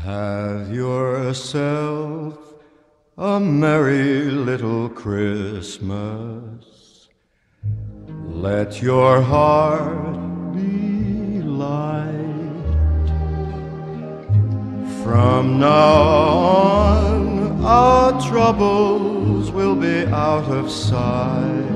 Have yourself a merry little Christmas. Let your heart be light. From now on, our troubles will be out of sight.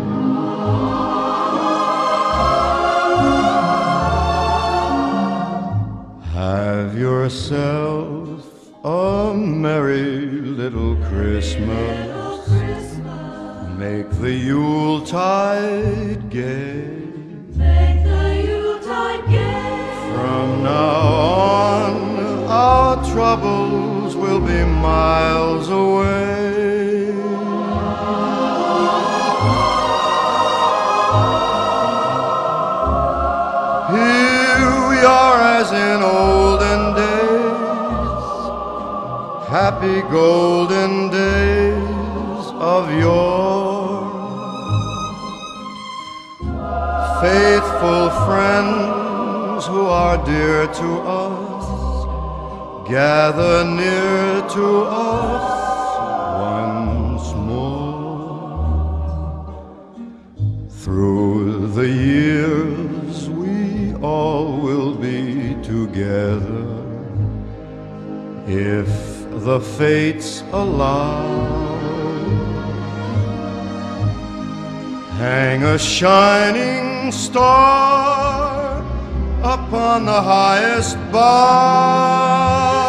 Have yourself a merry little Christmas. Make the Yuletide gay. Make the Yuletide gay. From now on, our troubles will be miles away. Here we are as in olden days, happy golden days of yore. Faithful friends who are dear to us, gather near to us once more. Through the years we all will be together, if the fates allow. Hang a shining star upon the highest bough,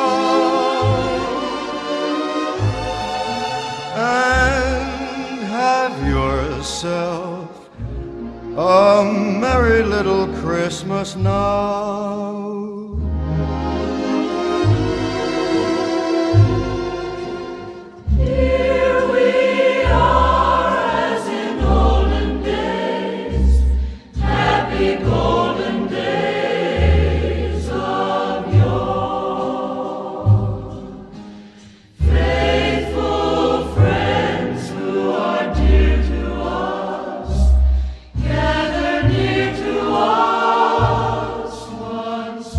and have yourself a merry little Christmas now. Here we are as in olden days, happy golden days of yore. Faithful friends who are dear to us, gather near to us once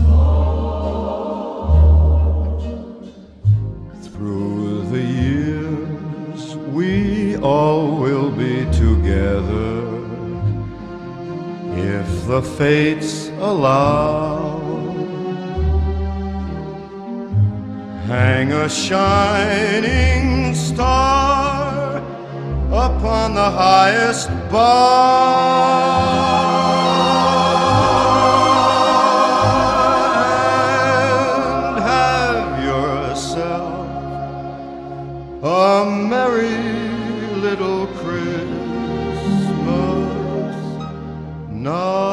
more. Through the years we all will be together, if the fates allow. Hang a shining star upon the highest bough, and have yourself a merry little Christmas now.